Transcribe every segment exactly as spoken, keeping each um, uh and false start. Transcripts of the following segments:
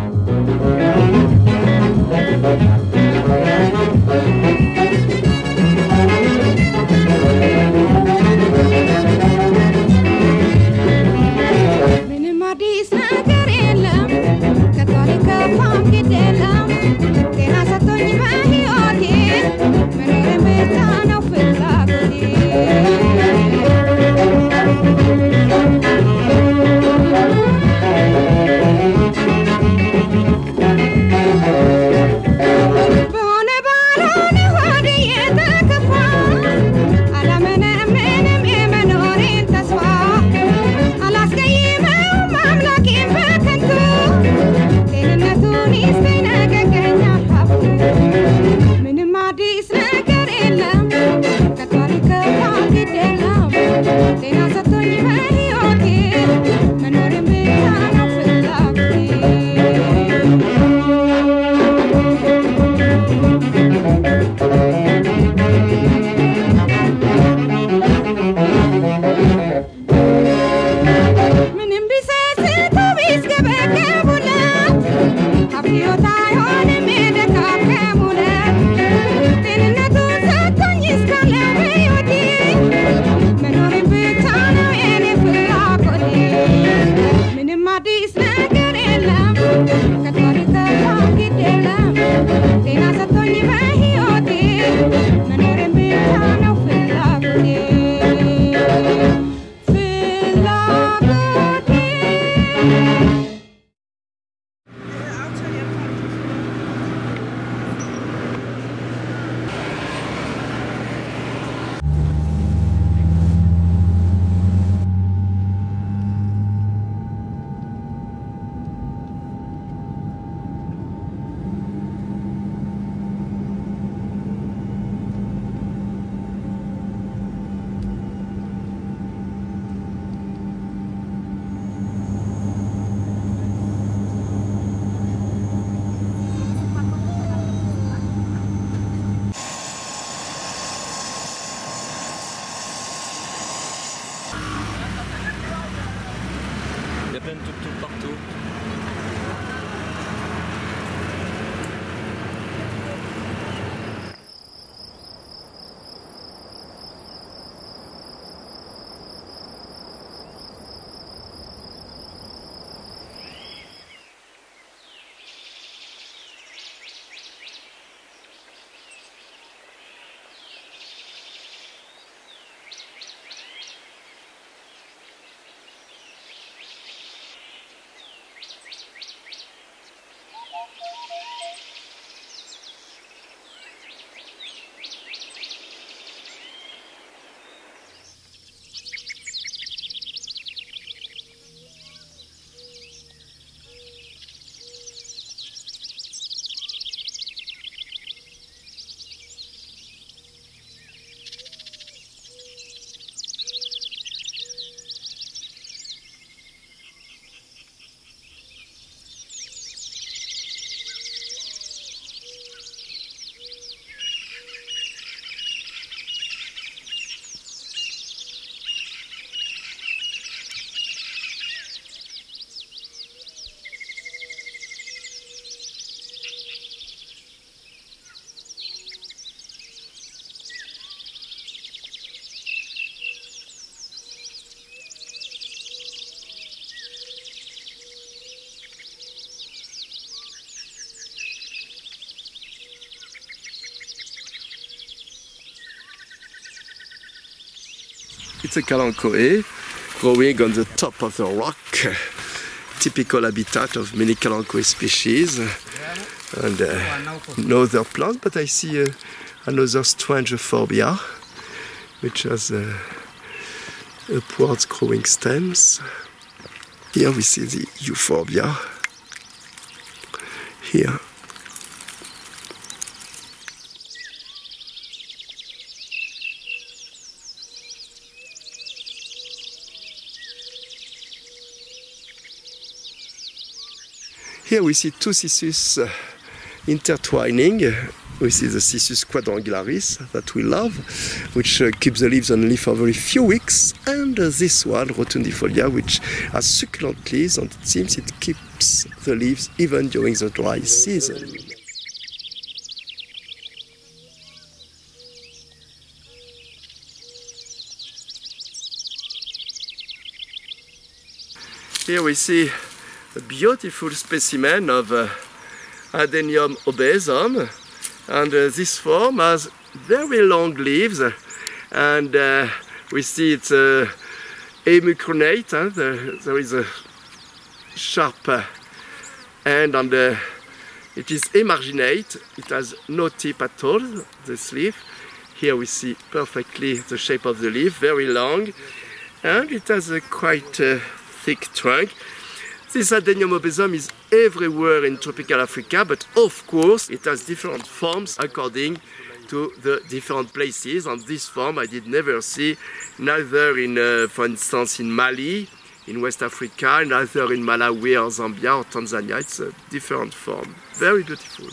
Il y a plein de tuk-tuk partout. It's a kalanchoe growing on the top of the rock, typical habitat of many kalanchoe species and uh, no other plant, but I see uh, another strange euphorbia which has uh, upwards growing stems. Here we see the euphorbia. Here. Here we see two cissus intertwining we see the Cissus quadrangularis that we love, which uh, keeps the leaves on leaf for very few weeks, and uh, this one, rotundifolia, which has succulent leaves, and it seems it keeps the leaves even during the dry season. Here we see a beautiful specimen of uh, Adenium obesum, and uh, this form has very long leaves, uh, and uh, we see it's uh, amucronate. Huh? There, there is a sharp uh, end, and uh, it is emarginate. It has no tip at all, this leaf. Here we see perfectly the shape of the leaf, very long, and it has a quite uh, thick trunk. This Adenium obesum is everywhere in tropical Africa, but of course it has different forms according to the different places. And this form I did never see, neither in, uh, for instance, in Mali, in West Africa, neither in Malawi or Zambia or Tanzania. It's a different form, very beautiful.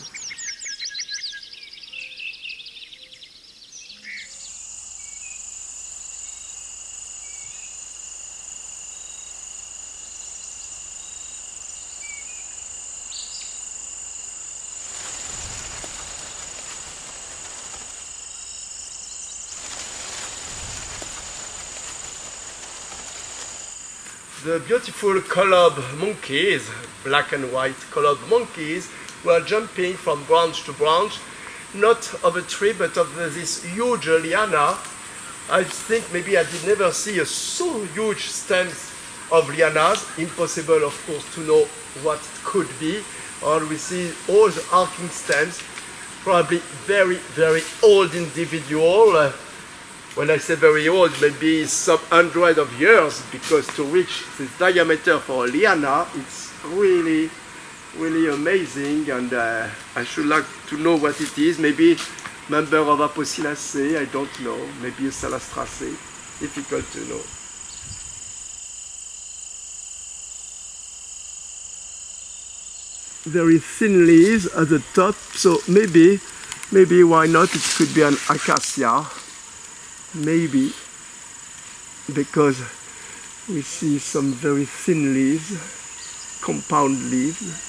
The beautiful colob monkeys, black and white colob monkeys, were jumping from branch to branch, not of a tree but of this huge liana. I think maybe I did never see a so huge stems of lianas. Impossible, of course, to know what it could be. And we see all the arcing stems, probably very, very old individual. Uh, When I say very old, maybe some hundred of years, because to reach this diameter for a liana, it's really, really amazing, and uh, I should like to know what it is. Maybe member of Apocynaceae, I don't know. Maybe a Salastraceae, difficult to know. Very thin leaves at the top, so maybe, maybe why not? It could be an acacia. Maybe, because we see some very thin leaves, compound leaves.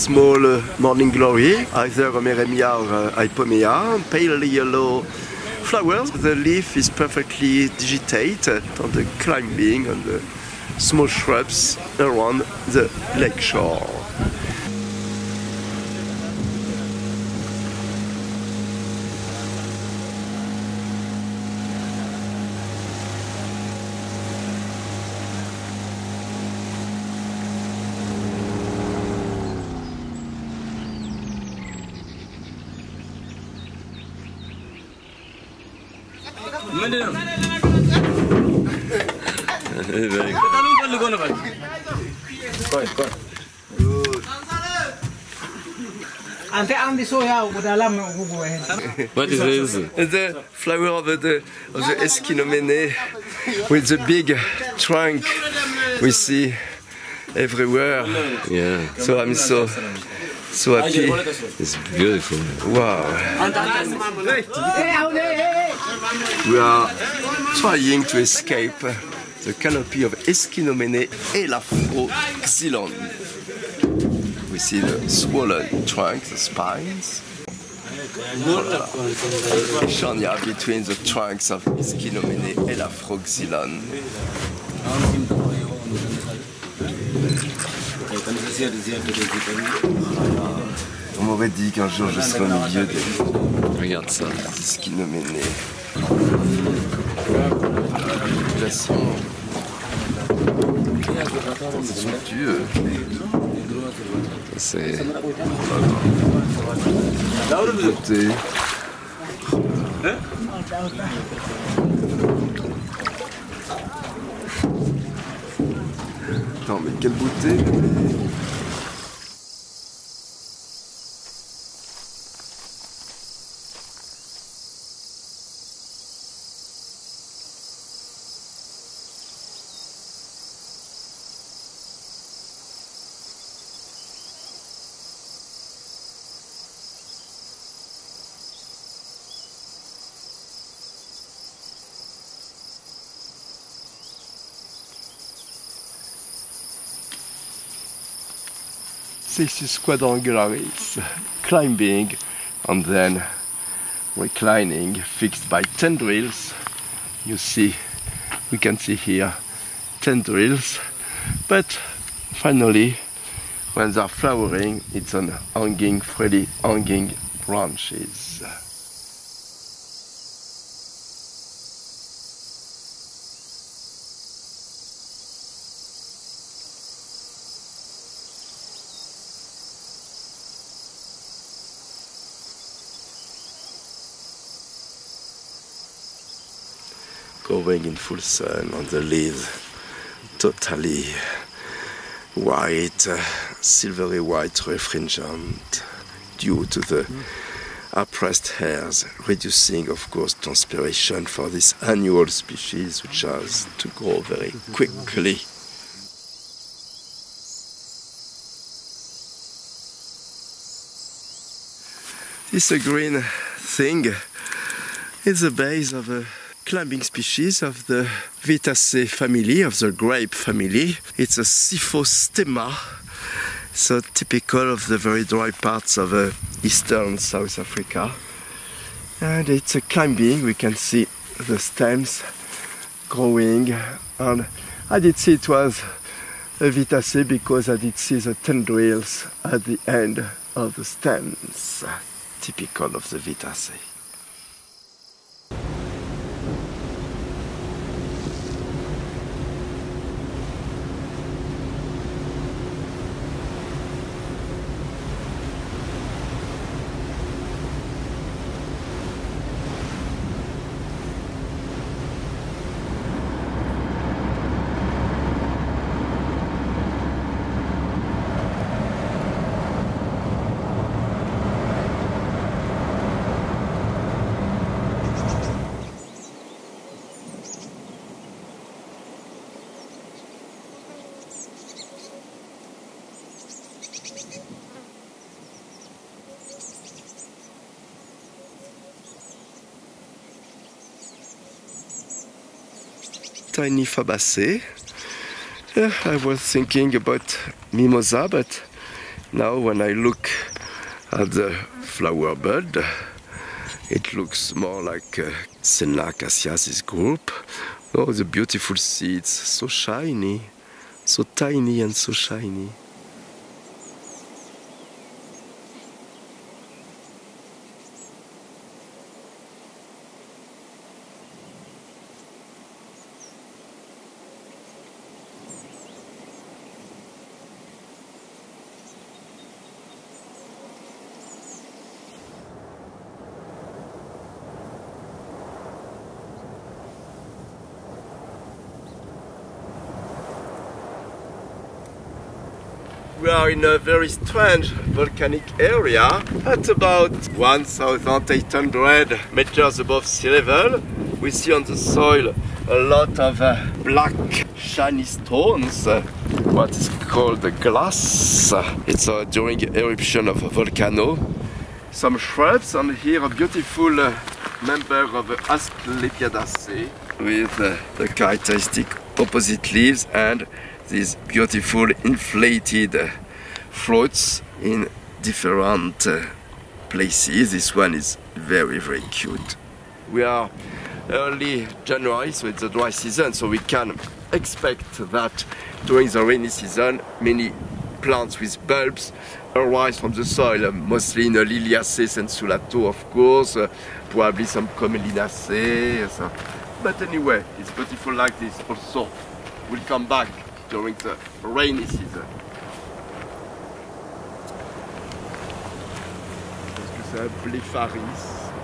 small uh, morning glory, either Romeremia or uh, Hypomea, pale yellow flowers. The leaf is perfectly digitated on the climbing on the small shrubs around the lake shore. What is this? The flower of the, of the Esquinomene with the big trunk we see everywhere. Yeah. So I'm so so happy. It's beautiful. Wow. We are trying to escape the canopy of Esquinomene elafroxylon. We see the swollen trunk, the spines. Shania between the trunks of Esquinomene elafroxylon. On m'aurait dit qu'un jour je serais au milieu des Regarde ça. Esquinomene. De toute façon, c'est somptueux. C'est... Beauté. Attends, mais quelle beauté! This is quadrangularis, climbing and then reclining, fixed by tendrils. You see, we can see here tendrils, but finally, when they are flowering, it's on hanging, freely hanging branches. Going in full sun on the leaves, totally white, uh, silvery white refringent due to the oppressed hairs, reducing of course transpiration for this annual species which has to grow very quickly. This uh, green thing is the base of a climbing species of the Vitaceae family, of the grape family. It's a Cyphostemma, so typical of the very dry parts of uh, eastern South Africa. And it's a climbing, we can see the stems growing, and I did see it was a Vitaceae because I did see the tendrils at the end of the stems, typical of the Vitaceae. Tiny Fabaceae. Uh, I was thinking about Mimosa, but Now when I look at the flower bud, it looks more like uh, Senna acaciasis group. Oh, the beautiful seeds, so shiny, so tiny and so shiny. We are in a very strange volcanic area at about one thousand eight hundred meters above sea level. We see on the soil a lot of uh, black shiny stones, uh, what is called glass. It's uh, during eruption of a volcano. Some shrubs, and here a beautiful uh, member of Asclepiadaceae with uh, the characteristic opposite leaves and these beautiful inflated uh, fruits in different uh, places. This one is very, very cute. We are early January, so it's a dry season, so we can expect that during the rainy season many plants with bulbs arise from the soil, uh, mostly in the Liliaceae sensulato, of course, uh, probably some Commelinaceae. So. But anyway, it's beautiful like this also. We'll come back during the rainy season. Est-ce que c'est un blépharis?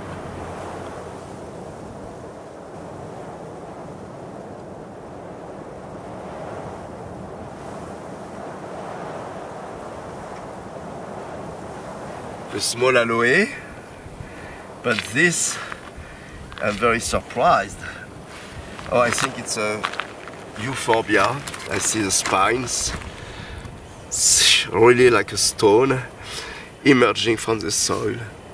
A small aloe, but this, I'm very surprised. Oh, I think it's a euphorbia. I see the spines. It's really like a stone emerging from the soil.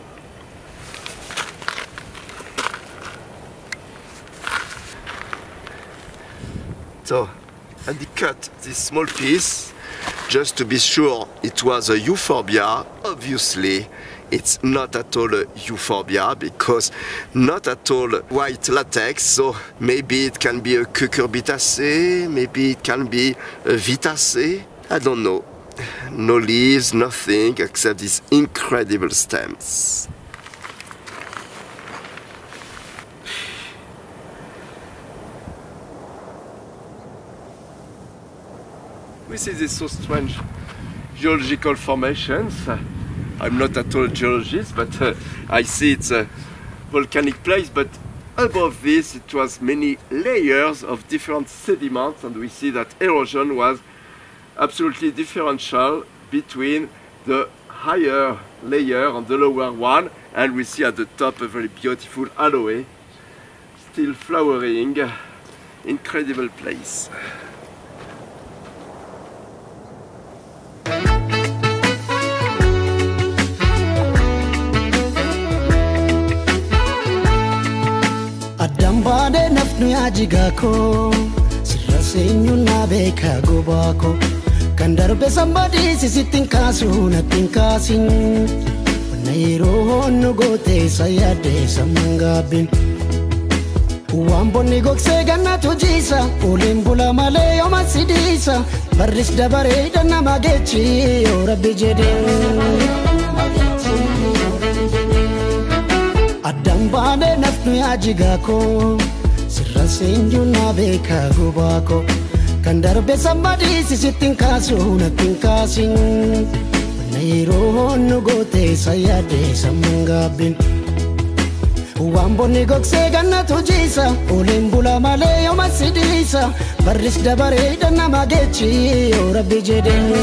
So, and he cut this small piece just to be sure it was a euphorbia. Obviously, it's not at all a euphorbia because not at all white latex, so maybe it can be a Cucurbitaceae, maybe it can be a Vitaceae, I don't know. No leaves, nothing except these incredible stems. We see these so strange geological formations. I'm not at all a geologist, but uh, I see it's a volcanic place, but above this it was many layers of different sediments, and we see that erosion was absolutely differential between the higher layer and the lower one, and we see at the top a very beautiful aloe still flowering. Incredible place. Adambade nafnu ya jigako sirra senyu na beka gobako kandarbe somebody sisitin kasu na tinkasin nairo no gote sayade samangabin Wamboni gokse ganna tujisa ulimbula male yoma sidisa baris dabare dana magechi o rabbi jedin Adambade nafnu ya jigako sirra senju na beka gubako kandarbe somebody sisitin kasu na tinkasin nairo no gote sayade samangabin Wamboni gokse ganna tujisa ulimbula male yoma sidisa baris dabare dana magechi o rabbi jedin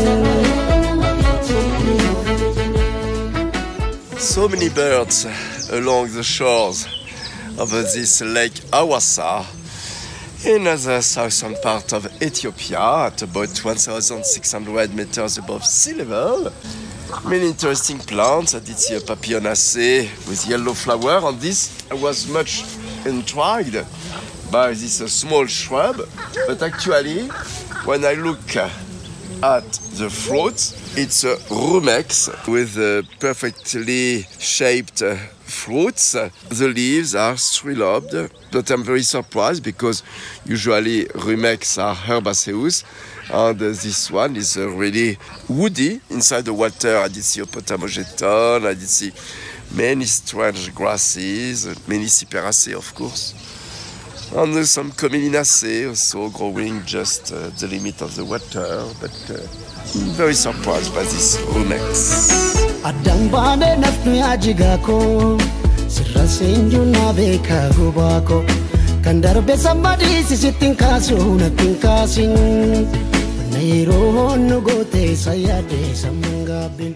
So many birds along the shores of this lake Hawassa in the southern part of Ethiopia at about one thousand six hundred meters above sea level. Many interesting plants. I did see a Papilionaceae with yellow flower, and this I was much intrigued by this uh, small shrub. But actually, when I look at the fruit. It's a rumex with uh, perfectly shaped uh, fruits. The leaves are three-lobed, but I'm very surprised because usually rumex are herbaceous, and uh, this one is uh, really woody. Inside the water I did see Opotamogeton, I did see many strange grasses, many Cyperaceae of course, and uh, some Commelinaceae also growing just uh, the limit of the water, but uh, I'm very surprised by this rumex. Adambane nafnu ajigako sirra senjuna beka gubako kandarbe somebody sitting kasu na tinkasin nairo no gote sayade samangabin.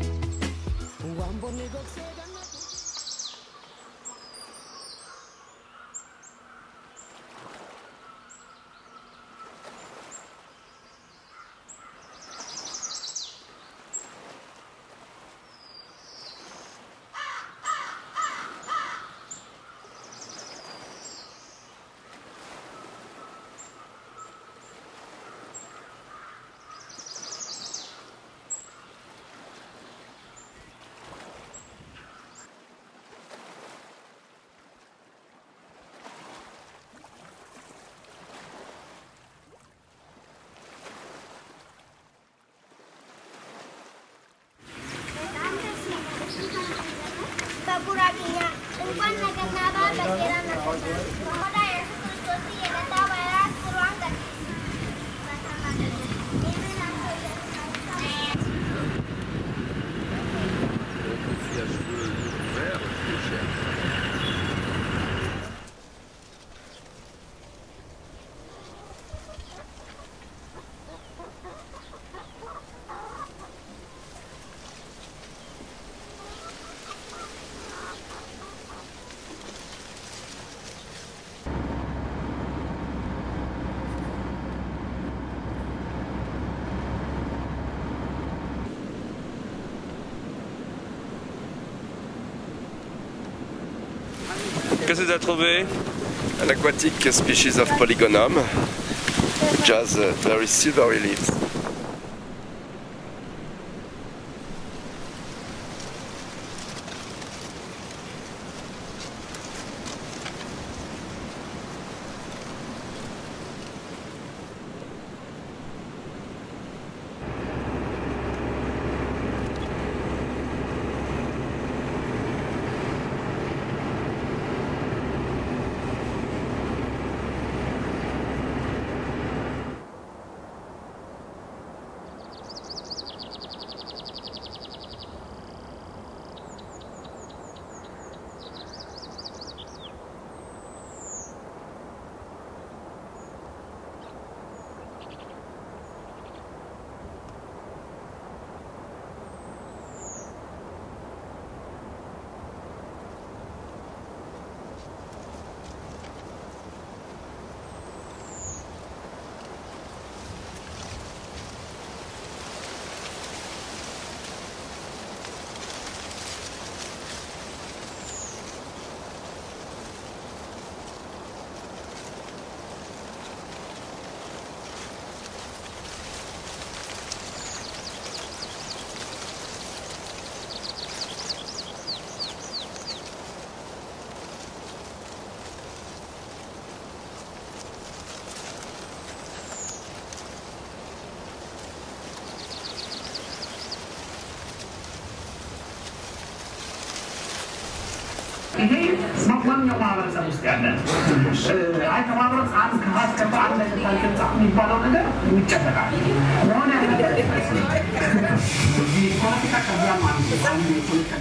Qu'est-ce que tu as trouvé? An aquatic species of Polygonum, which has uh, very silvery leaves. ይሄ ማንኛውም ማህበረሰብ ውስጥ ያለ አይ ተማምሮት አንድ ከሀስከባ አንድ ታልከታ የሚባለው ነገር ይጨበጣል ሆነ ነገር ፖለቲካ ከዛ ማለት ነው።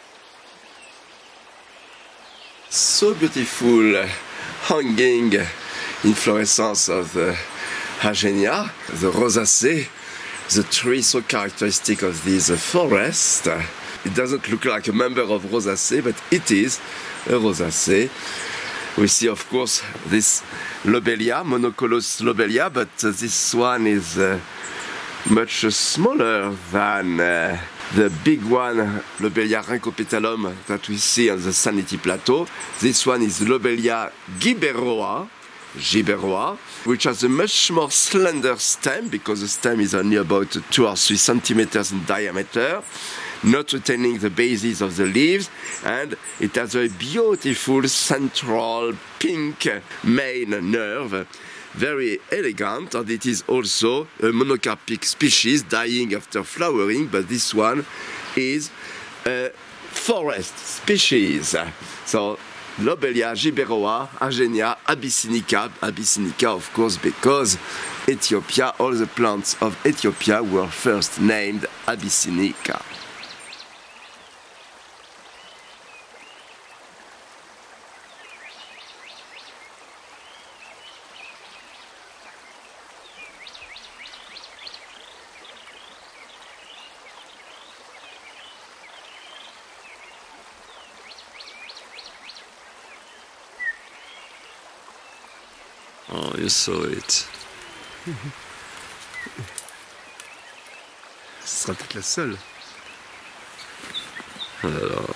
So beautiful, hanging inflorescence of the Hagenia, the rosacea, the tree so characteristic of this forest. It doesn't look like a member of rosacea, but it is a rosacea. We see, of course, this lobelia, Monocolous lobelia, but uh, this one is uh, much uh, smaller than uh, the big one, Lobelia rhynchopetalum, that we see on the Sanity Plateau. This one is Lobelia gibberroa, gibberroa, which has a much more slender stem, because the stem is only about two or three centimeters in diameter, not retaining the bases of the leaves, and it has a beautiful central pink main nerve, very elegant, and it is also a monocarpic species dying after flowering, but this one is a forest species. So Lobelia gibberroa, Hagenia abyssinica, abyssinica of course because Ethiopia, all the plants of Ethiopia were first named Abyssinica. Oh, you saw it. Ce sera peut-être la seule. Alors,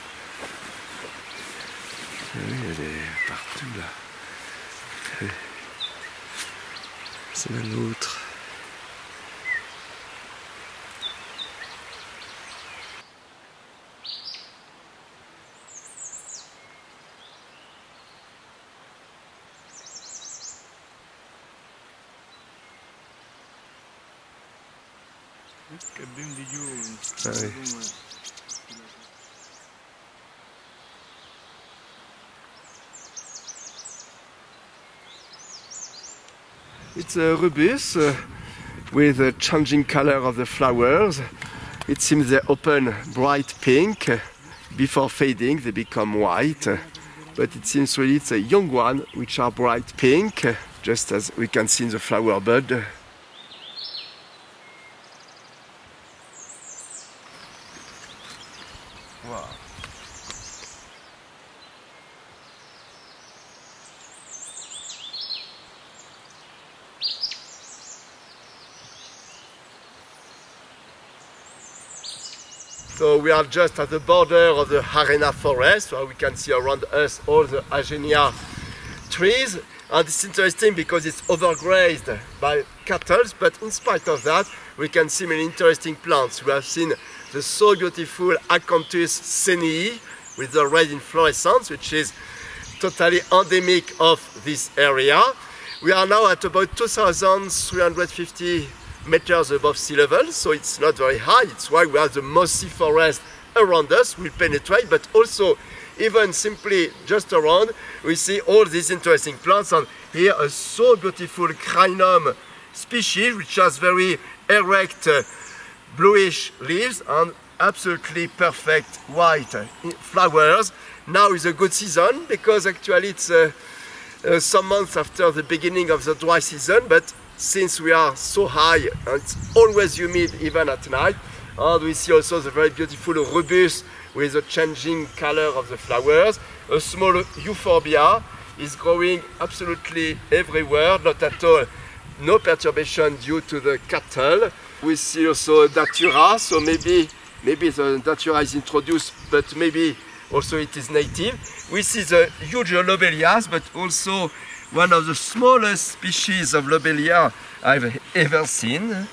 Oui, elle est partout là. c'est la nôtre. Ah oui. It's a rubus uh, with a changing color of the flowers. It seems they open bright pink. Before fading they become white. But it seems really it's a young one which are bright pink, just as we can see in the flower bud. Wow. So we are just at the border of the Harena forest, where we can see around us all the Hagenia trees. And it's interesting because it's overgrazed by cattle, but in spite of that, we can see many interesting plants. We have seen the so beautiful Acanthus senii with the red inflorescence, which is totally endemic of this area. We are now at about two thousand three hundred fifty meters above sea level, so it's not very high. It's why we have the mossy forest around us. We penetrate, but also even simply just around, we see all these interesting plants. And here a so beautiful Crinum species, which has very erect uh, bluish leaves and absolutely perfect white uh, flowers. Now is a good season because actually it's uh, uh, some months after the beginning of the dry season, but since we are so high and it's always humid even at night, and we see also the very beautiful rubus with the changing color of the flowers. A small euphorbia is growing absolutely everywhere, not at all, no perturbation due to the cattle. We see also datura, so maybe maybe the datura is introduced, but maybe also it is native. We see the huge lobelias, but also one of the smallest species of lobelia I've ever seen.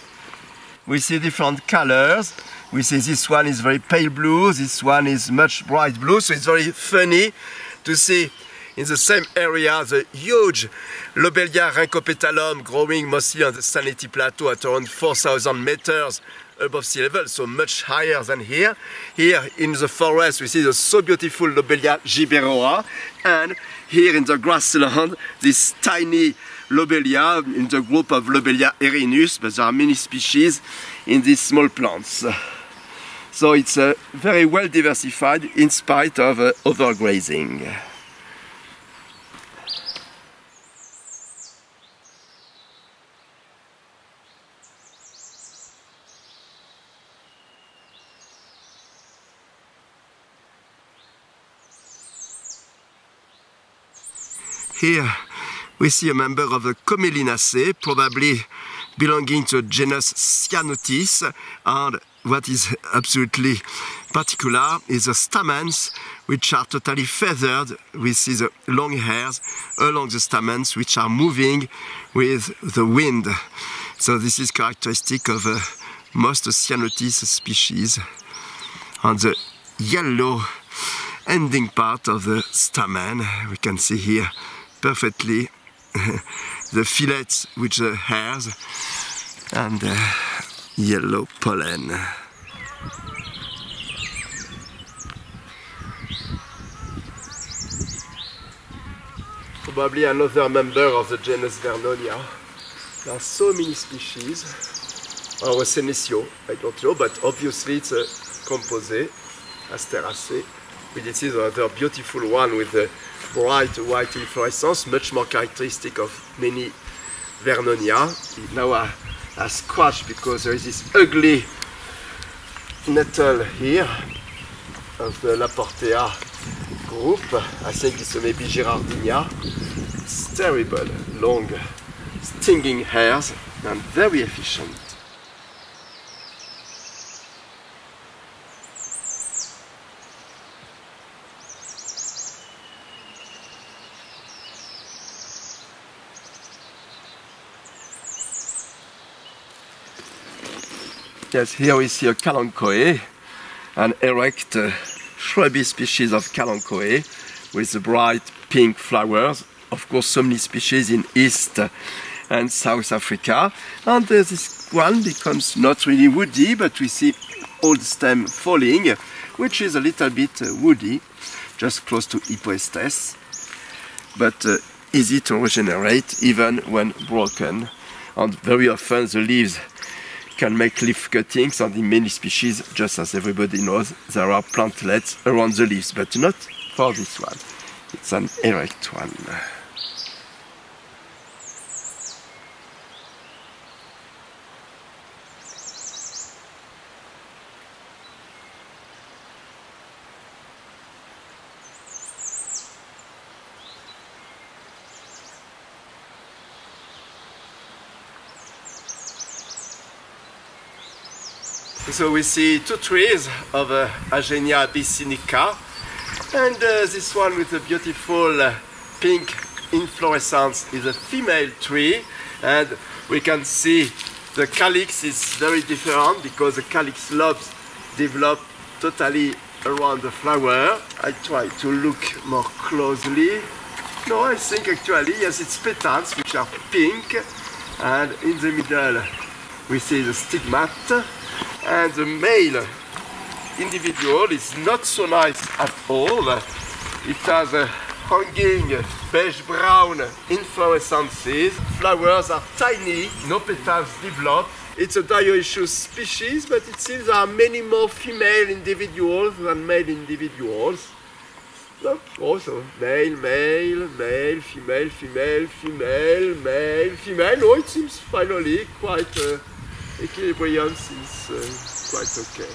We see different colors. We see this one is very pale blue, this one is much bright blue, so it's very funny to see in the same area the huge Lobelia rhynchopetalum growing mostly on the Sanity Plateau at around four thousand meters above sea level, so much higher than here. Here in the forest we see the so beautiful Lobelia gibberroa, and here in the grassland this tiny Lobelia in the group of Lobelia erinus, but there are many species in these small plants. So it's uh, very well diversified in spite of uh, overgrazing. Here we see a member of the Commelinaceae, probably belonging to the genus Cyanotis, and what is absolutely particular is the stamens, which are totally feathered. We see the long hairs along the stamens, which are moving with the wind. So this is characteristic of uh, most Cyanotis species. On the yellow ending part of the stamen, we can see here perfectly the fillets with the hairs and uh, yellow pollen. Probably another member of the genus Vernonia. There are so many species. Or Senecio, I don't know, but obviously it's a composé, Asteracea. We did see another beautiful one with a bright white inflorescence, much more characteristic of many Vernonia. Now I, I scratched because there is this ugly nettle here of the Laportea group. I think it's maybe Girardinia. It's terrible, long, stinging hairs and very efficient. Yes, here we see a Kalanchoe, an erect uh, shrubby species of Kalanchoe with bright pink flowers. Of course, so many species in East and South Africa. And uh, this one becomes not really woody, but we see old stem falling, which is a little bit uh, woody, just close to Hypoestes, but uh, easy to regenerate even when broken. And very often the leaves can make leaf cuttings, and in many species, just as everybody knows, there are plantlets around the leaves, but not for this one. It's an erect one. So we see two trees of uh, Agenia abyssinica, and uh, this one with a beautiful uh, pink inflorescence is a female tree, and we can see the calyx is very different because the calyx lobes develop totally around the flower. I try to look more closely. No, I think actually, yes, it's petals which are pink, and in the middle we see the stigmata. And the male individual is not so nice at all. It has a hanging beige-brown inflorescences. Flowers are tiny, no petals developed. It's a dioecious species, but it seems there are many more female individuals than male individuals. Also, male, male, male, female, female, female, male, female. No, it seems finally quite uh, equilibrium is uh, quite okay.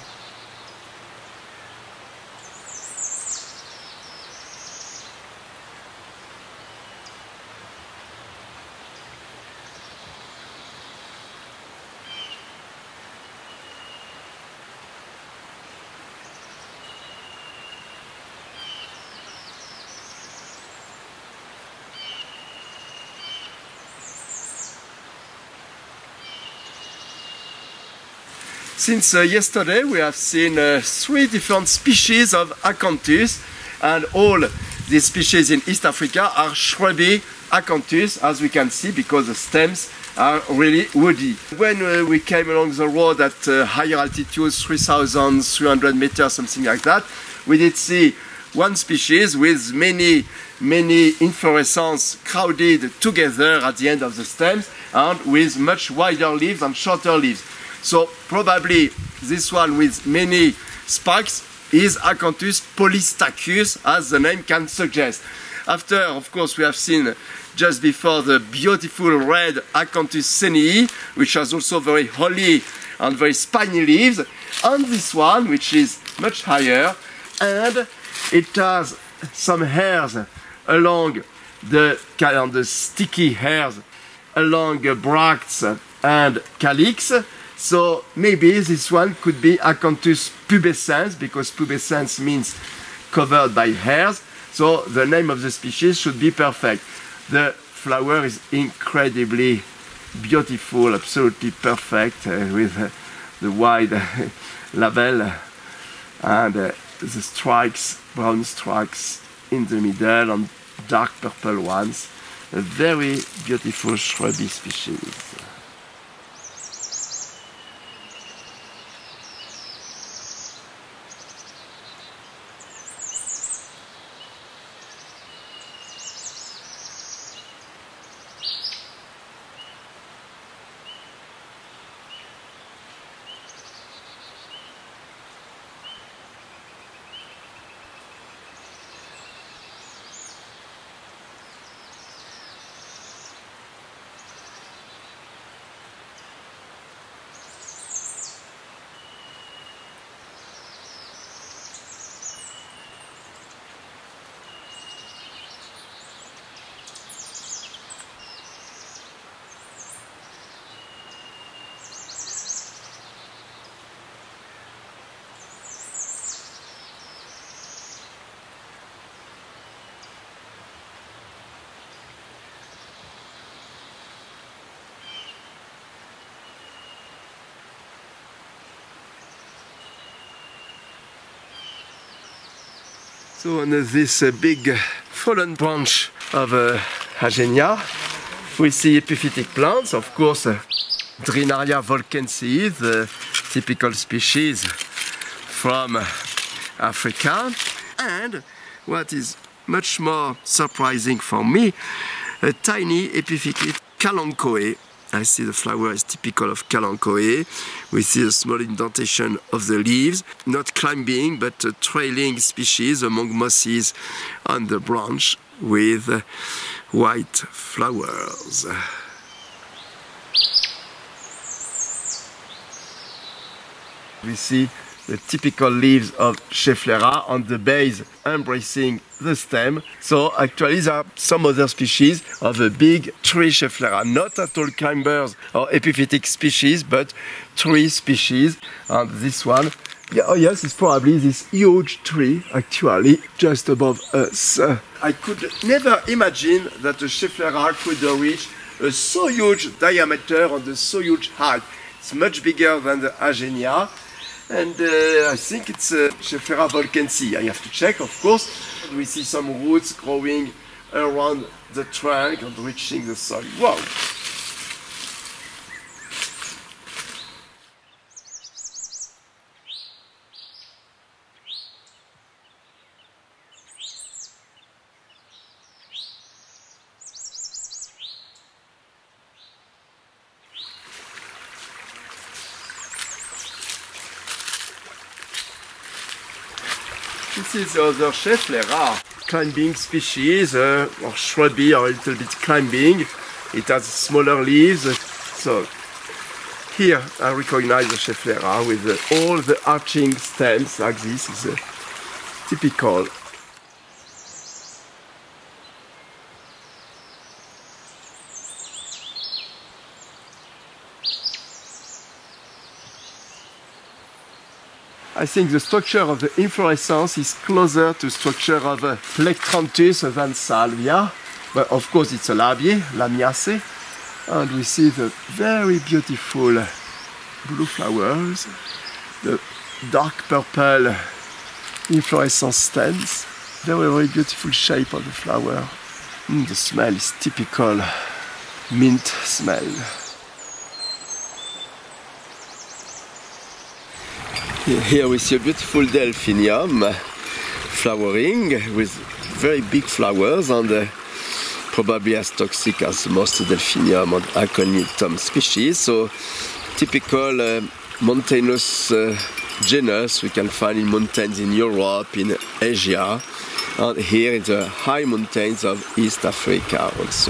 Since uh, yesterday we have seen uh, three different species of Acanthus, and all these species in East Africa are shrubby Acanthus, as we can see, because the stems are really woody. When uh, we came along the road at uh, higher altitudes, three thousand three hundred meters, something like that, we did see one species with many, many inflorescences crowded together at the end of the stems, and with much wider leaves and shorter leaves. So probably this one with many spikes is Acanthus polystachys, as the name can suggest. After, of course, we have seen just before the beautiful red Acanthus senii, which has also very holly and very spiny leaves, and this one, which is much higher, and it has some hairs along the kind of the sticky hairs along the bracts and calyx. So maybe this one could be Acanthus pubescens, because pubescens means covered by hairs. So the name of the species should be perfect. The flower is incredibly beautiful, absolutely perfect, uh, with uh, the wide uh, label and uh, the stripes, brown stripes in the middle and dark purple ones. A very beautiful shrubby species. So on this uh, big uh, fallen branch of uh, Agenia, we see epiphytic plants, of course, uh, Drinaria volkensii, the typical species from uh, Africa, and what is much more surprising for me, a tiny epiphytic Kalanchoe. I see the flower is typical of Kalanchoe. We see a small indentation of the leaves, not climbing but a trailing species among mosses on the branch with white flowers. We see the typical leaves of Schefflera on the base embracing the stem. So actually there are some other species of a big tree Schefflera, not at all climbers or epiphytic species, but tree species. And this one, yeah, oh yes, it's probably this huge tree actually just above us. I could never imagine that a Schefflera could reach a so huge diameter and a so huge height. It's much bigger than the Agenia. And uh, I think it's uh, Schefflera volkensii. I have to check, of course. We see some roots growing around the trunk and reaching the soil. Wow! This is the other Schefflera, climbing species, uh, or shrubby or a little bit climbing. It has smaller leaves. So here I recognize the Schefflera with uh, all the arching stems like this. Is uh, typical. I think the structure of the inflorescence is closer to the structure of uh, Plectranthus than Salvia. But of course it's a labier, Lamiaceae. And we see the very beautiful blue flowers, the dark purple inflorescence stems. Very, very beautiful shape of the flower. Mm, the smell is typical mint smell. Here we see a beautiful delphinium flowering with very big flowers and uh, probably as toxic as most delphinium and aconitum species. So typical uh, mountainous uh, genus we can find in mountains in Europe, in Asia, and here in the high mountains of East Africa also.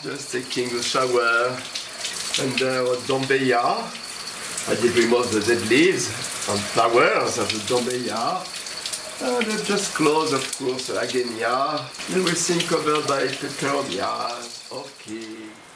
Just taking a shower under Dombeya. I did remove the dead leaves and flowers of the Dombeya. And uh, just close, of course, Agenia. Everything covered by peperonias, orchids.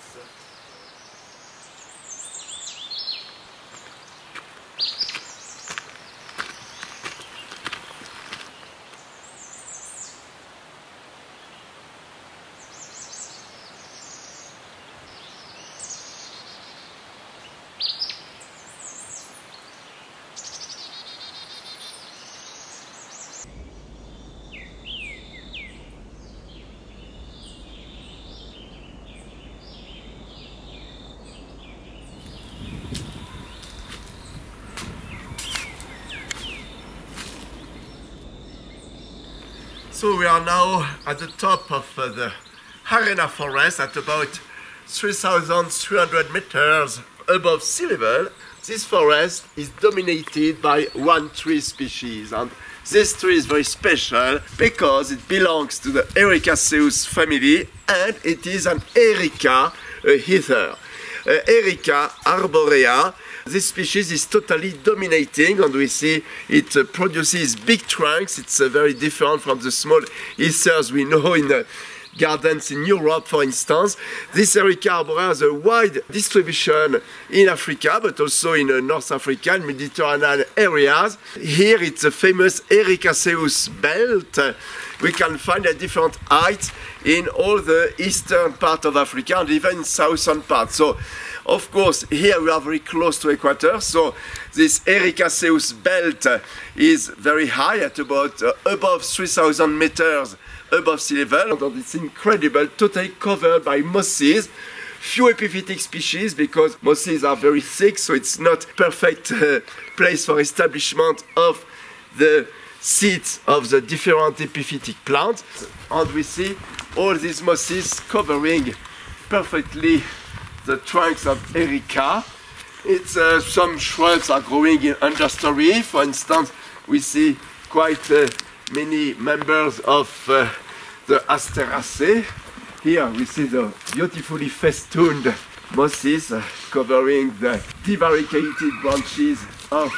So we are now at the top of uh, the Arena Forest at about three thousand three hundred meters above sea level. This forest is dominated by one tree species, and this tree is very special because it belongs to the Ericaceous family and it is an Erica, a heather. Uh, Erica arborea. This species is totally dominating, and we see it uh, produces big trunks. It's uh, very different from the small heathers we know in uh, gardens in Europe, for instance. This Erica arborea has a wide distribution in Africa, but also in uh, North Africa and Mediterranean areas. Here it's a famous Ericaceous belt. Uh, we can find at different heights in all the eastern part of Africa and even in southern part. So, of course, here we are very close to equator, so this Ericaceous belt is very high, at about uh, above three thousand meters above sea level. And it's incredible, totally covered by mosses. Few epiphytic species because mosses are very thick, so it's not perfect uh, place for establishment of the seeds of the different epiphytic plants. And we see all these mosses covering perfectly the trunks of Erica. It's uh, some shrubs are growing in understory. For instance, we see quite uh, many members of uh, the Asteraceae. Here we see the beautifully festooned mosses uh, covering the divaricated branches of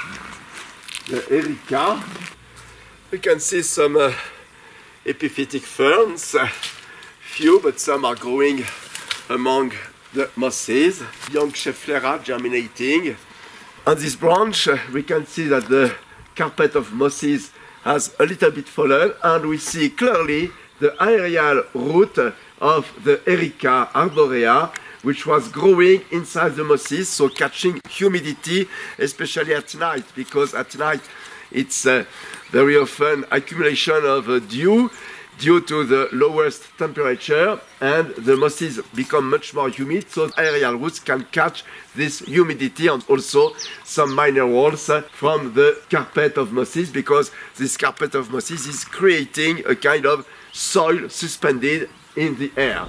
the Erica. We can see some uh, epiphytic ferns, uh, few, but some are growing among the mosses. Young Schefflera germinating. On this branch, uh, we can see that the carpet of mosses has a little bit fallen, and we see clearly the aerial root of the Erica arborea, which was growing inside the mosses, so catching humidity, especially at night, because at night it's uh, very often accumulation of uh, dew due to the lowest temperature, and the mosses become much more humid, so aerial roots can catch this humidity and also some minerals from the carpet of mosses, because this carpet of mosses is creating a kind of soil suspended in the air.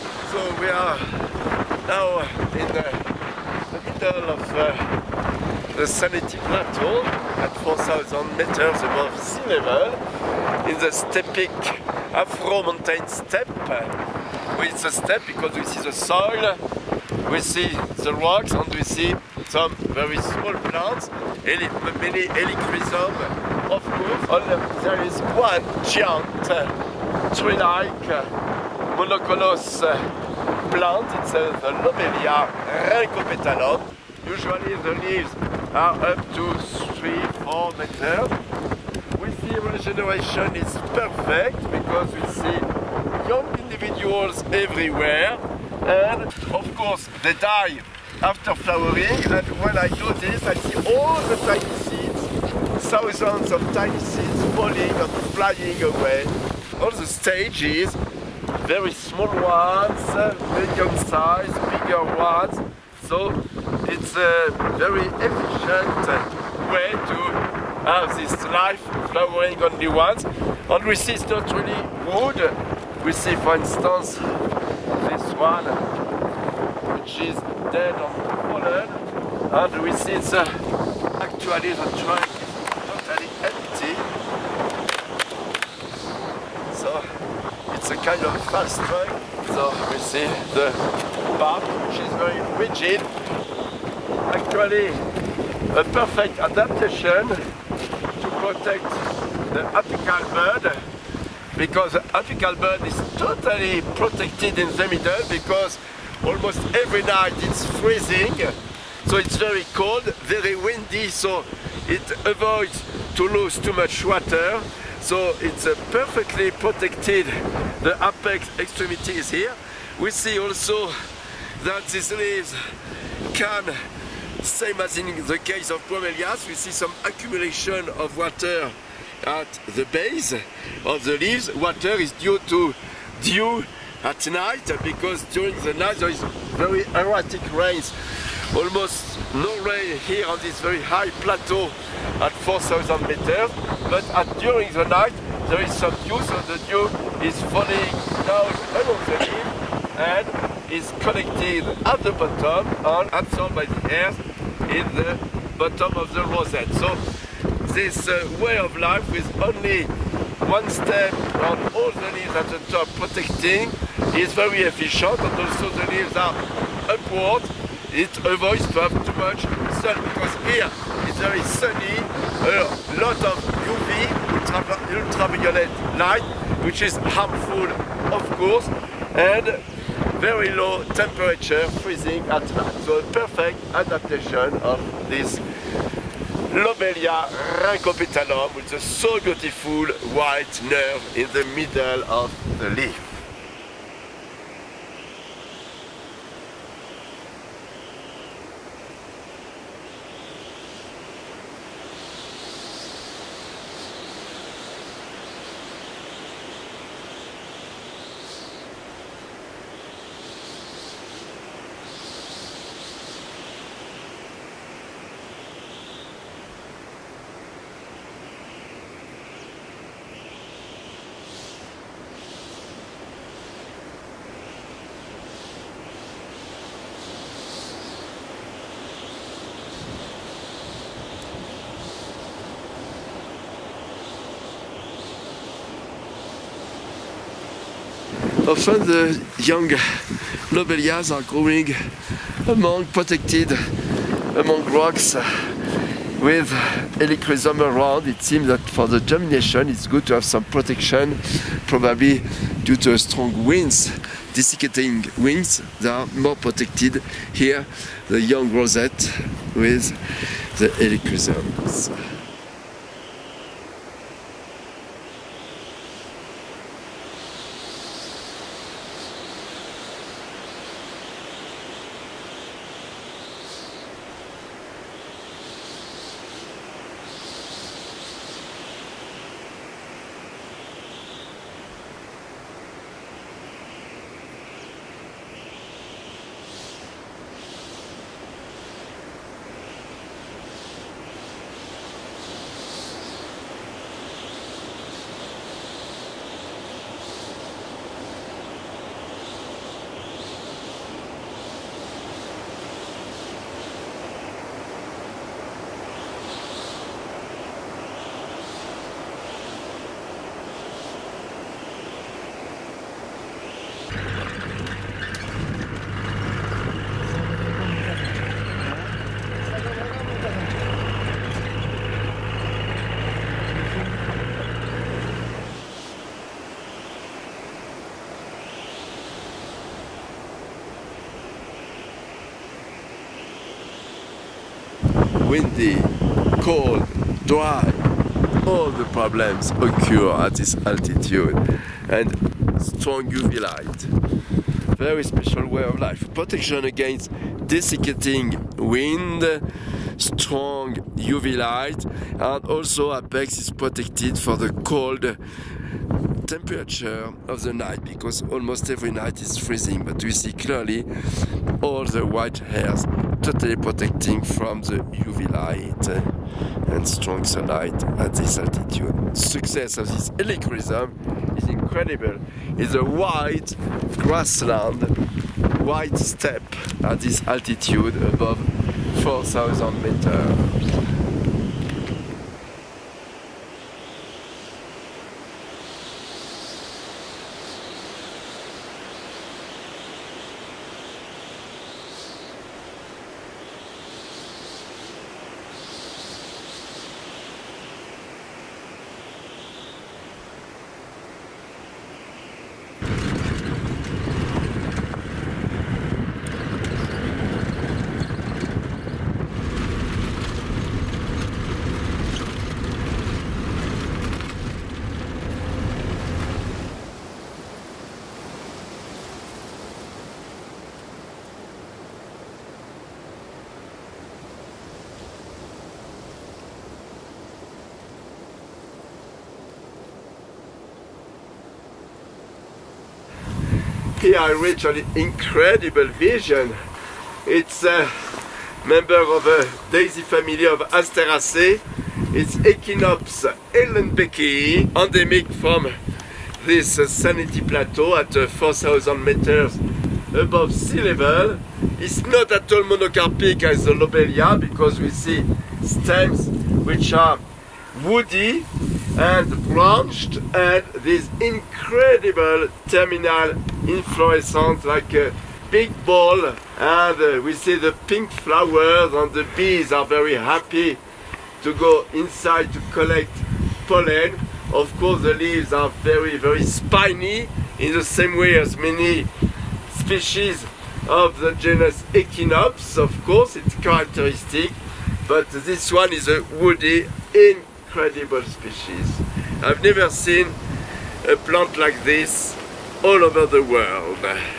So we are now in the, the middle of uh, the Saneti Plateau at four thousand meters above sea level in the stepping Afro mountain steppe. With the steppe because we see the soil, we see the rocks, and we see some very small plants, many helichrysum, of course. And there is one giant uh, tree-like uh, monocolous uh, plant, it's uh, the Lobelia rhynchopetalum. Usually the leaves are up to three to four meters. We see regeneration is perfect because we see young individuals everywhere, and of course they die after flowering, and when I do this I see all the tiny seeds, thousands of tiny seeds falling and flying away. All the stages, very small ones, medium size, bigger ones, so it's a very efficient way to have this life flowering only once. And we see it's not really wood. We see, for instance, this one, which is dead or fallen, and we see it's uh, actually the trunk is totally empty. So it's a kind of fast trunk. So we see the bark, which is very rigid. Actually, a perfect adaptation to protect the apical bird, because the apical bird is totally protected in the middle because almost every night it's freezing, so it's very cold, very windy, so it avoids to lose too much water, so it's uh, perfectly protected. The apex extremity is here. We see also that these leaves can, same as in the case of bromelias, we see some accumulation of water at the base of the leaves. Water is due to dew at night, because during the night there is very erratic rains. Almost no rain here on this very high plateau at four thousand meters, but at, during the night there is some dew, so the dew is falling down along the leaf and is collected at the bottom and absorbed by the air in the bottom of the rosette. So this uh, way of life with only one stem on all the leaves at the top protecting is very efficient, and also the leaves are upward. It avoids to have too much sun, because here it's very sunny, a lot of U V, ultra, ultraviolet light, which is harmful of course, and very low temperature, freezing at night. So a perfect adaptation of this Lobelia rhynchopetalum with a so beautiful white nerve in the middle of the leaf. Often the young lobelias are growing among protected, among rocks with helichrysum around. It seems that for the germination it's good to have some protection, probably due to strong winds, desiccating winds. They are more protected here, the young rosette with the helichrysums. windy, cold, dry. All the problems occur at this altitude, and strong U V light. Very special way of life. Protection against desiccating wind, strong U V light, and also Apex is protected for the cold temperature of the night, because almost every night is freezing, but we see clearly all the white hairs totally protecting from the U V light and strong sunlight at this altitude. Success of this helichrysum is incredible. It's a white grassland, white steppe at this altitude above four thousand meters. Here I reach an incredible vision. It's a member of a daisy family of Asteraceae. It's Echinops ellenbeckii, endemic from this uh, Sanity Plateau at uh, four thousand meters above sea level. It's not at all monocarpic as the lobelia, because we see stems which are woody and branched, and this incredible terminal inflorescence like a big ball, and uh, we see the pink flowers, and the bees are very happy to go inside to collect pollen. Of course, the leaves are very very spiny, in the same way as many species of the genus Echinops. Of course, it's characteristic, but this one is a woody, incredible species. I've never seen a plant like this all over the world.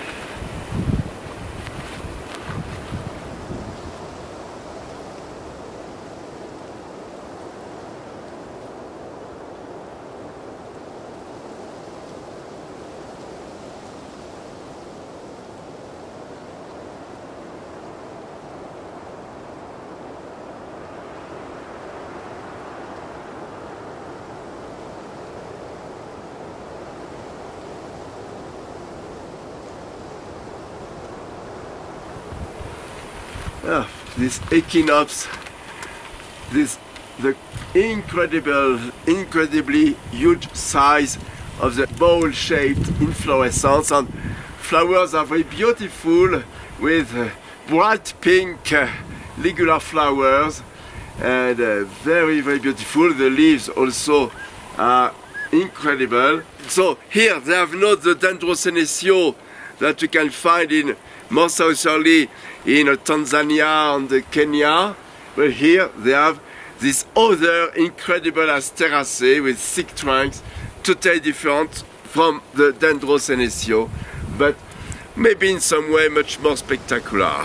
Ah, this Echinops, this the incredible, incredibly huge size of the bowl-shaped inflorescence, and flowers are very beautiful with uh, bright pink uh, ligular flowers, and uh, very very beautiful. The leaves also are incredible. So here they have not the Dendrosenecio that you can find in more southerly in Tanzania and Kenya, but here they have this other incredible Asteraceae with thick trunks, totally different from the Dendrosenecio, but maybe in some way much more spectacular.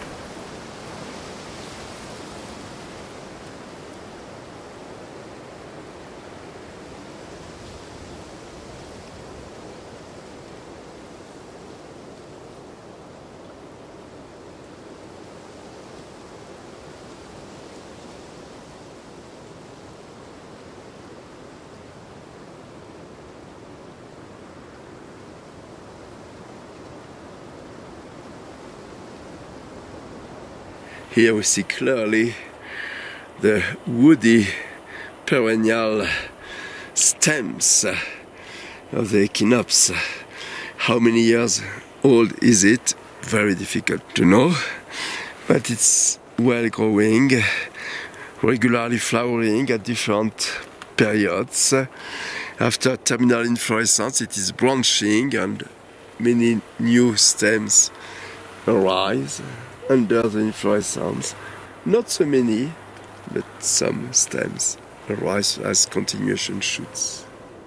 Here we see clearly the woody perennial stems of the Echinops. How many years old is it? Very difficult to know, but it's well growing, regularly flowering at different periods. After terminal inflorescence, it is branching and many new stems arise under the inflorescence. Not so many, but some stems arise as continuation shoots.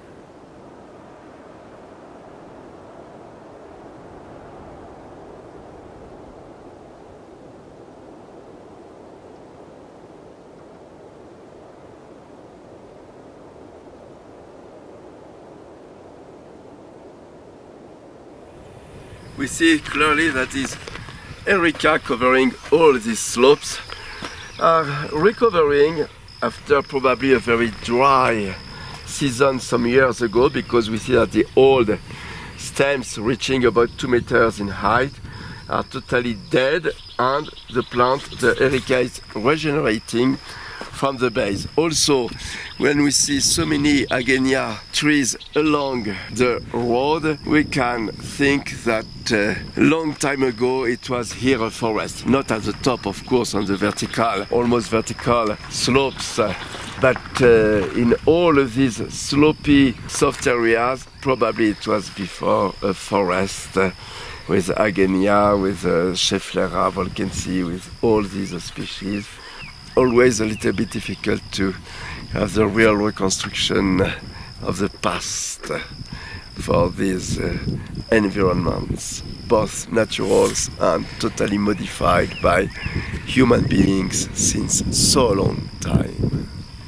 We see clearly that this Erica covering all these slopes are recovering after probably a very dry season some years ago, because we see that the old stems reaching about two meters in height are totally dead, and the plant, the Erica, is regenerating from the base. Also, when we see so many Agenia trees along the road, we can think that a uh, long time ago it was here a forest. Not at the top, of course, on the vertical, almost vertical slopes, uh, but uh, in all of these slopy, soft areas, probably it was before a forest uh, with Agenia, with uh, Schefflera volkensi, with all these species. Always a little bit difficult to have the real reconstruction of the past for these uh, environments, both naturals and totally modified by human beings since so long time.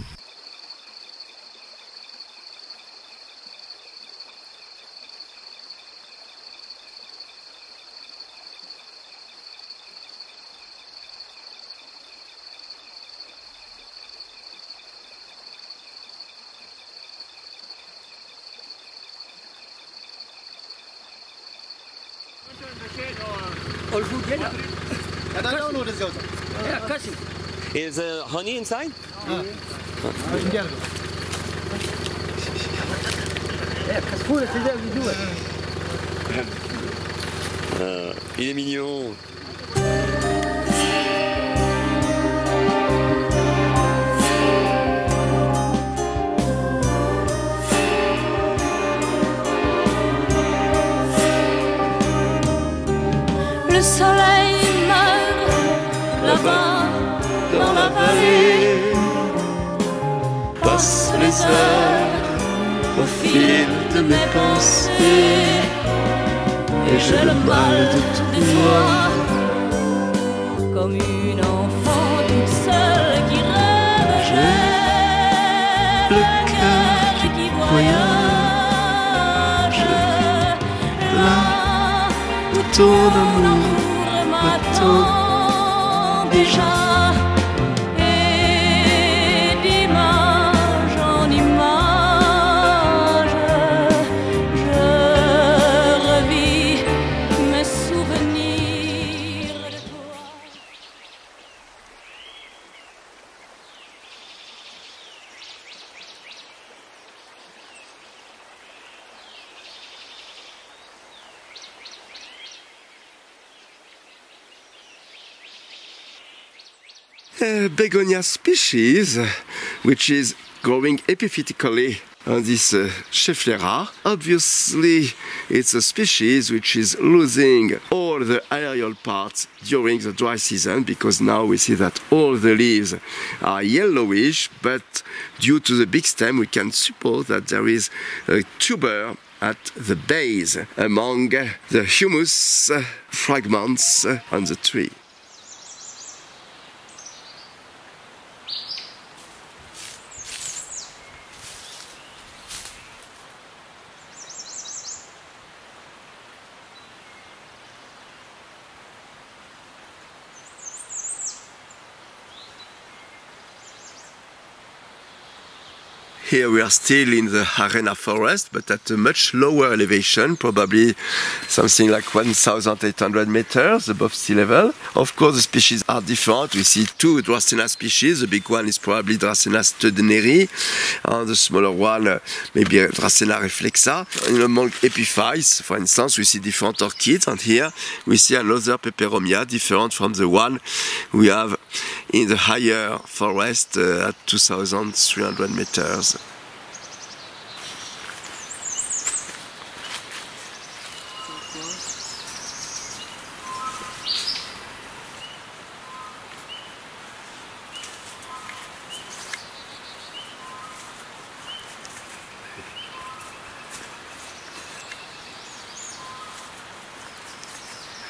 Is uh, honey inside? Uh, il est mignon. Le soleil meurt là-bas dans la vallée. Passe les heures au fil de mes pensées, Et j'ai le mal de toi, comme une enfant toute seule qui rêve. J'ai le cœur qui voyage, là où ton amour m'attend déjà. Et d'image en image, je revis mes souvenirs de toi. A begonia species, which is growing epiphytically on this uh, Schefflera. Obviously, it's a species which is losing all the aerial parts during the dry season, because now we see that all the leaves are yellowish, but due to the big stem, we can suppose that there is a tuber at the base among the humus fragments on the tree. Here we are still in the Arena forest, but at a much lower elevation, probably something like one thousand eight hundred meters above sea level. Of course, the species are different. We see two Dracaena species. The big one is probably Dracaena steudneri, and the smaller one, uh, maybe Dracaena reflexa. And among epiphytes, for instance, we see different orchids, and here we see another peperomia, different from the one we have in the higher forest uh, at two thousand three hundred meters.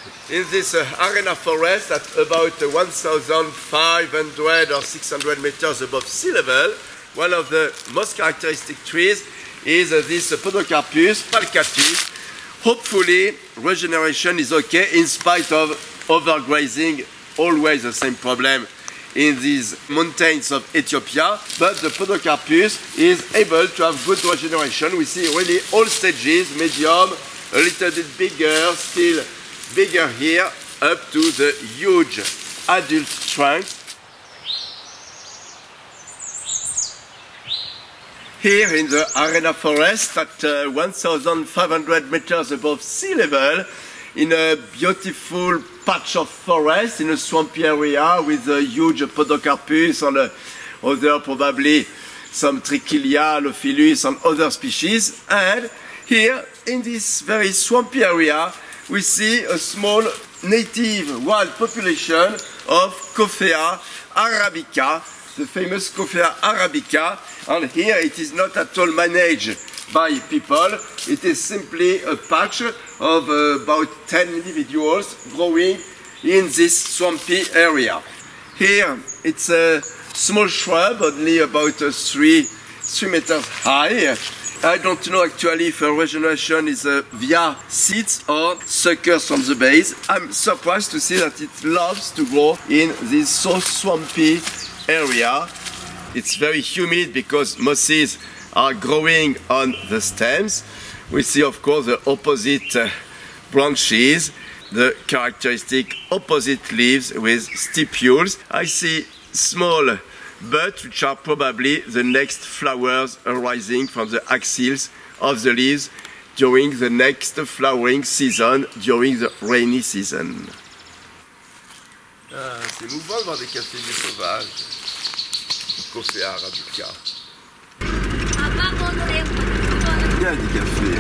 in this uh, arena forest at about uh, one thousand five hundred or six hundred meters above sea level. One of the most characteristic trees is uh, this uh, Podocarpus falcatus. Hopefully, regeneration is okay in spite of overgrazing, always the same problem in these mountains of Ethiopia, but the Podocarpus is able to have good regeneration. We see really all stages, medium, a little bit bigger, still bigger here, up to the huge adult trunk. Here in the arena forest at uh, one thousand five hundred meters above sea level, in a beautiful patch of forest, in a swampy area with a huge Podocarpus and uh, other probably some Trichilia, Alophilus and other species. And here in this very swampy area we see a small native wild population of Coffea arabica, the famous Coffea arabica, and here it is not at all managed by people. It is simply a patch of uh, about ten individuals growing in this swampy area. Here it's a small shrub, only about uh, three, three meters high. I don't know actually if uh, regeneration is uh, via seeds or suckers from the base. I'm surprised to see that it loves to grow in this so swampy area. It's very humid because mosses are growing on the stems. We see of course the opposite uh, branches, the characteristic opposite leaves with stipules. I see small buds which are probably the next flowers arising from the axils of the leaves during the next flowering season, during the rainy season. Ah, c'est mouvant de voir des caféiers sauvages. Coffea arabica. Il y a des cafés.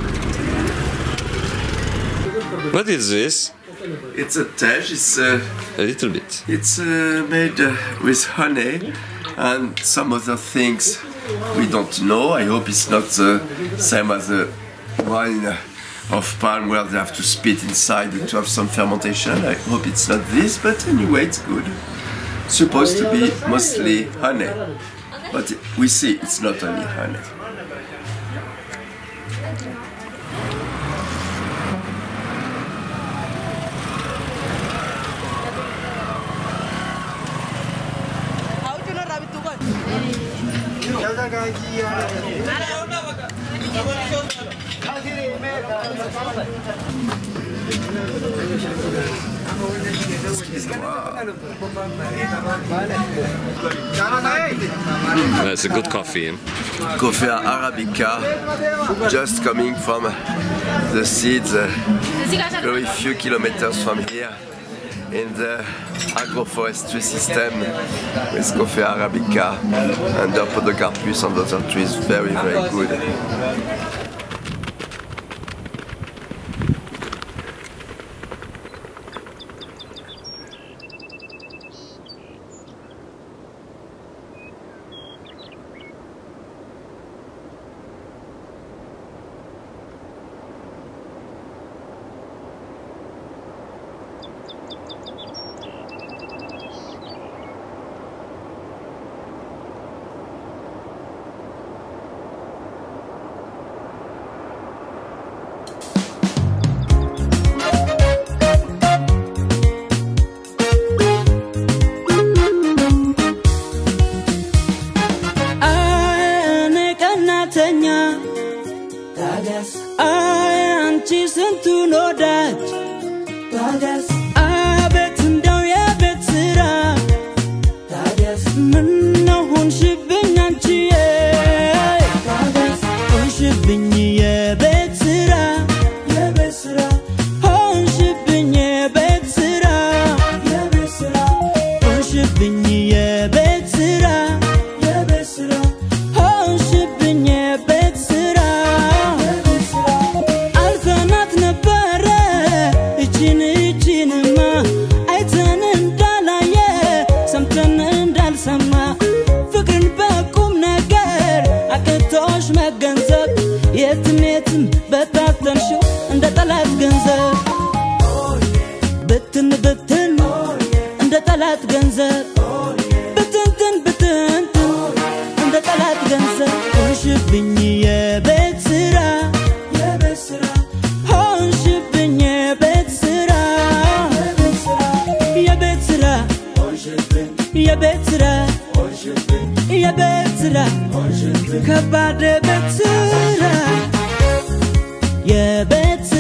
What is this? It's a tej. It's uh, A little bit. it's uh, made uh, with honey and some other things we don't know. I hope it's not the same as the wine of palm where they have to spit inside to have some fermentation. I hope it's not this, but anyway, it's good. Supposed to be mostly honey, but we see it's not only honey. That's a good coffee. Coffea arabica, just coming from the seeds uh, very few kilometers from here in the agroforestry system with Coffea arabica under Podocarpus and other trees. Very, very good. የትም የትም በታተንሽው እንደ ጠላት ገንዘብ ሆንሽብኝ የቤት ስራ የቤት ስራ ሆንሽብኝ የቤት ስራ የቤት ስራ ሆንሽብኝ የቤት ስራ ሆንሽብኝ የቤት ስራ ሆንሽብኝ ከባድ የቤት ስራ የቤት